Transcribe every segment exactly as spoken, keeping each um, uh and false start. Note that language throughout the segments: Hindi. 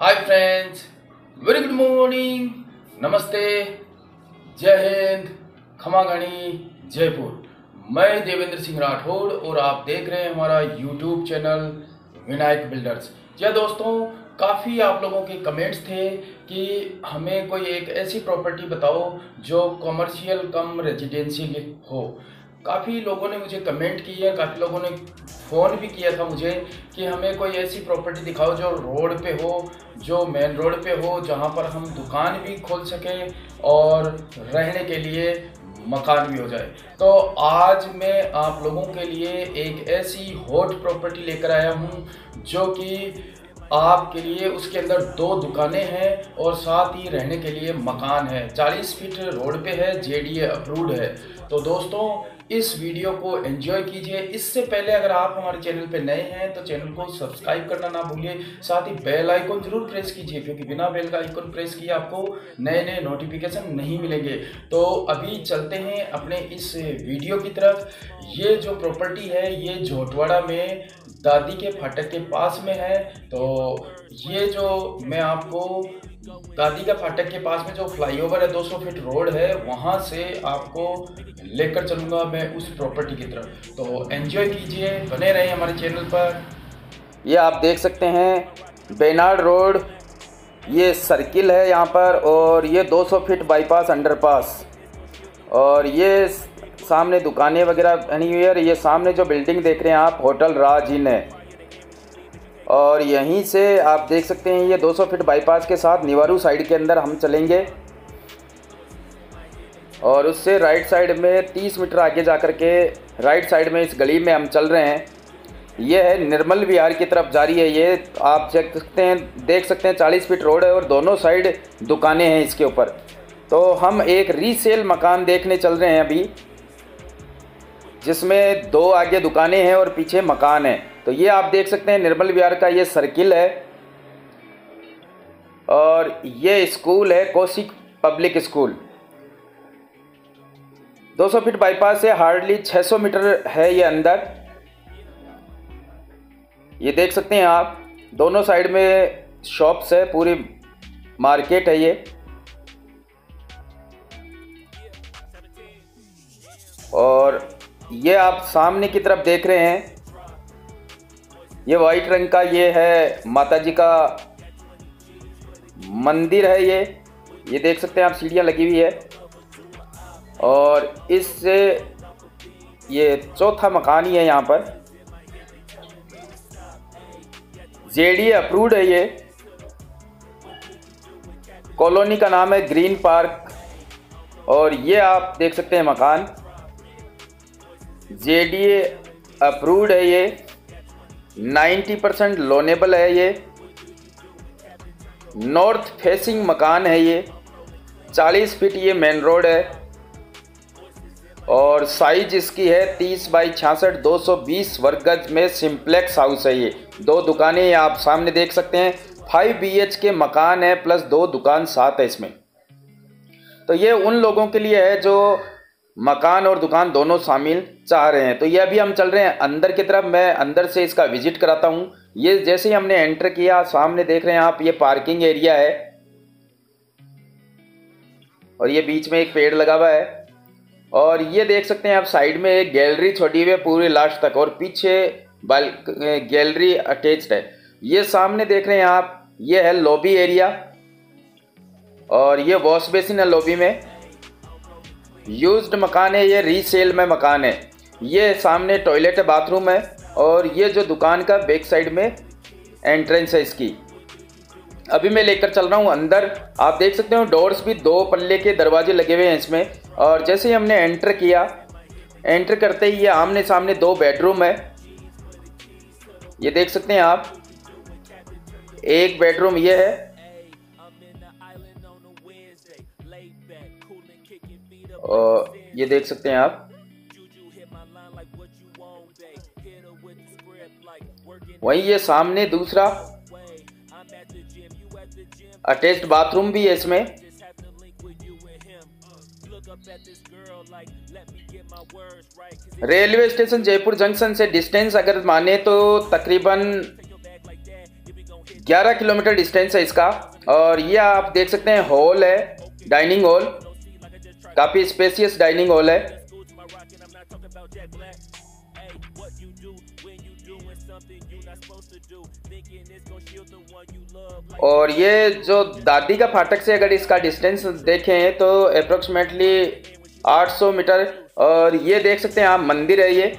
हाय फ्रेंड्स, वेरी गुड मॉर्निंग, नमस्ते, जय हिंद, खमा गणी, जयपुर। मैं देवेंद्र सिंह राठौड़ और आप देख रहे हैं हमारा यूट्यूब चैनल विनायक बिल्डर्स। जी दोस्तों, काफ़ी आप लोगों के कमेंट्स थे कि हमें कोई एक ऐसी प्रॉपर्टी बताओ जो कमर्शियल कम रेजिडेंशियल हो। काफ़ी लोगों ने मुझे कमेंट किया, काफ़ी लोगों ने फ़ोन भी किया था मुझे कि हमें कोई ऐसी प्रॉपर्टी दिखाओ जो रोड पे हो, जो मेन रोड पे हो, जहाँ पर हम दुकान भी खोल सकें और रहने के लिए मकान भी हो जाए। तो आज मैं आप लोगों के लिए एक ऐसी हॉट प्रॉपर्टी लेकर आया हूँ जो कि आपके लिए, उसके अंदर दो दुकानें हैं और साथ ही रहने के लिए मकान है। चालीस फीट रोड पे है, जेडीए अप्रूव्ड है। तो दोस्तों, इस वीडियो को एंजॉय कीजिए। इससे पहले अगर आप हमारे चैनल पे नए हैं तो चैनल को सब्सक्राइब करना ना भूलिए, साथ ही बेल आइकन जरूर प्रेस कीजिए, क्योंकि बिना बेल का आइकन प्रेस किए आपको नए नए नोटिफिकेशन नहीं मिलेंगे। तो अभी चलते हैं अपने इस वीडियो की तरफ। ये जो प्रॉपर्टी है ये झोटवाड़ा में दादी के फाटक के पास में है। तो ये जो मैं आपको दादी का फाटक के पास में जो फ्लाईओवर है, दो सौ फीट रोड है, वहाँ से आपको लेकर चलूँगा मैं उस प्रॉपर्टी की तरफ। तो एंजॉय कीजिए, बने रहें हमारे चैनल पर। ये आप देख सकते हैं बेनाड रोड, ये सर्किल है यहाँ पर, और ये दो सौ फीट बाईपास अंडरपास, और ये सामने दुकानें वगैरह बनी हुई है। ये सामने जो बिल्डिंग देख रहे हैं आप, होटल राज इन है, और यहीं से आप देख सकते हैं ये दो सौ फीट बाईपास के साथ निवारू साइड के अंदर हम चलेंगे, और उससे राइट साइड में तीस मीटर आगे जा कर के राइट साइड में इस गली में हम चल रहे हैं। ये है निर्मल विहार की तरफ जा रही है। ये आप देख सकते हैं देख सकते हैं चालीस फीट रोड है और दोनों साइड दुकानें हैं इसके ऊपर। तो हम एक रीसेल मकान देखने चल रहे हैं अभी, जिसमें दो आगे दुकानें हैं और पीछे मकान है। तो ये आप देख सकते हैं निर्मल विहार का ये सर्किल है, और ये स्कूल है कौशिक पब्लिक स्कूल। दो सौ फीट बाईपास से हार्डली छह सौ मीटर है ये अंदर। ये देख सकते हैं आप, दोनों साइड में शॉप्स है, पूरी मार्केट है ये। और ये आप सामने की तरफ देख रहे हैं, ये वाइट रंग का ये है माता जी का मंदिर है। ये ये देख सकते हैं आप, सीढ़ियाँ लगी हुई है, और इससे ये चौथा मकान ही है यहाँ पर। जेडी अप्रूव्ड है। ये कॉलोनी का नाम है ग्रीन पार्क, और ये आप देख सकते हैं मकान जेडीए अप्रूव्ड है। ये नब्बे परसेंट लोनेबल है। ये नॉर्थ फेसिंग मकान है। ये चालीस फीट ये मेन रोड है, और साइज इसकी है तीस बाई छियासठ, दो सौ बीस वर्ग गज में सिंप्लेक्स हाउस है। ये दो दुकानें आप सामने देख सकते हैं, फाइव बी एच के मकान है, प्लस दो दुकान साथ है इसमें। तो ये उन लोगों के लिए है जो मकान और दुकान दोनों शामिल चाह रहे हैं। तो ये अभी हम चल रहे हैं अंदर की तरफ। मैं अंदर से इसका विजिट कराता हूँ। ये जैसे ही हमने एंटर किया, सामने देख रहे हैं आप, ये पार्किंग एरिया है, और ये बीच में एक पेड़ लगा हुआ है, और ये देख सकते हैं आप साइड में एक गैलरी छोड़ी हुई है पूरी लास्ट तक, और पीछे बाल गैलरी अटैच्ड है। ये सामने देख रहे हैं आप, ये है लॉबी एरिया, और ये वॉश बेसिन है लॉबी में। यूज्ड मकान है ये, रीसेल में मकान है। ये सामने टॉयलेट है, बाथरूम है, और ये जो दुकान का बैक साइड में एंट्रेंस है इसकी। अभी मैं लेकर चल रहा हूँ अंदर। आप देख सकते हो डोर्स भी दो पल्ले के दरवाजे लगे हुए हैं इसमें, और जैसे ही हमने एंटर किया, एंटर करते ही ये आमने सामने दो बेडरूम है। ये देख सकते हैं आप, एक बेडरूम ये है, और ये देख सकते हैं आप, वहीं ये सामने दूसरा अटैच्ड बाथरूम भी है इसमें। रेलवे स्टेशन जयपुर जंक्शन से डिस्टेंस अगर माने तो तकरीबन ग्यारह किलोमीटर डिस्टेंस है इसका। और ये आप देख सकते हैं हॉल है, डाइनिंग हॉल, काफ़ी स्पेसियस डाइनिंग हॉल है। और ये जो दादी का फाटक से अगर इसका डिस्टेंस देखें तो अप्रोक्सीमेटली आठ सौ मीटर। और ये देख सकते हैं आप मंदिर है, ये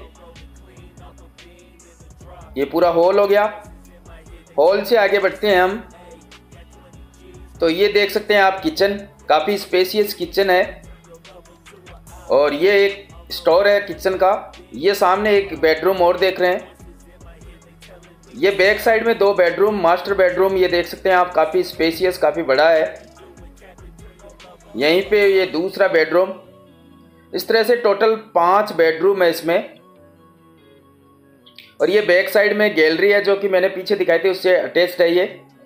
ये पूरा हॉल हो गया। हॉल से आगे बढ़ते हैं हम, तो ये देख सकते हैं आप किचन, काफ़ी स्पेसियस किचन है। और ये एक स्टोर है किचन का। ये सामने एक बेडरूम और देख रहे हैं, ये बैक साइड में दो बेडरूम, मास्टर बेडरूम ये देख सकते हैं आप, काफ़ी स्पेसियस, काफ़ी बड़ा है। यहीं पे ये दूसरा बेडरूम। इस तरह से टोटल पांच बेडरूम है इसमें। और ये बैक साइड में गैलरी है जो कि मैंने पीछे दिखाई थी, उससे अटैच्ड है ये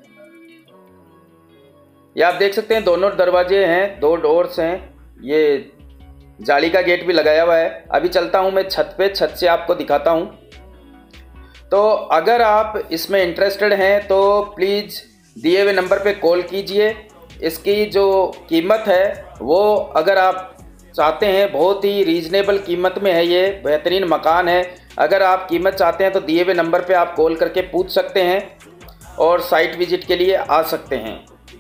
ये आप देख सकते हैं दोनों दरवाजे हैं, दो डोर्स हैं, ये जाली का गेट भी लगाया हुआ है। अभी चलता हूँ मैं छत पे, छत से आपको दिखाता हूँ। तो अगर आप इसमें इंटरेस्टेड हैं तो प्लीज़ दिए हुए नंबर पे कॉल कीजिए। इसकी जो कीमत है वो अगर आप चाहते हैं, बहुत ही रीज़नेबल कीमत में है, ये बेहतरीन मकान है। अगर आप कीमत चाहते हैं तो दिए हुए नंबर पे आप कॉल करके पूछ सकते हैं और साइट विजिट के लिए आ सकते हैं।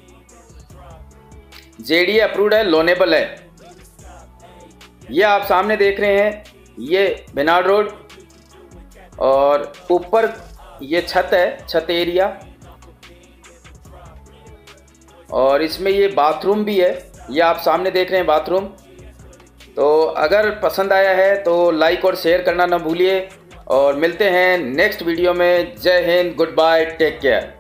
जेडी अप्रूव्ड है, लोनेबल है। ये आप सामने देख रहे हैं, ये बेनाड रोड, और ऊपर ये छत है, छत एरिया। और इसमें ये बाथरूम भी है, ये आप सामने देख रहे हैं बाथरूम। तो अगर पसंद आया है तो लाइक और शेयर करना ना भूलिए। और मिलते हैं नेक्स्ट वीडियो में। जय Hind, good bye, take care.